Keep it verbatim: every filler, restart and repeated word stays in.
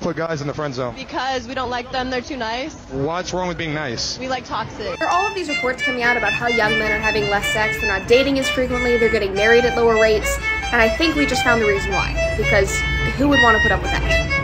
put guys in the friend zone? Because we don't like them, they're too nice. What's wrong with being nice? We like toxic. There are all of these reports coming out about how young men are having less sex, they're not dating as frequently, they're getting married at lower rates, and I think we just found the reason why. Because who would want to put up with that?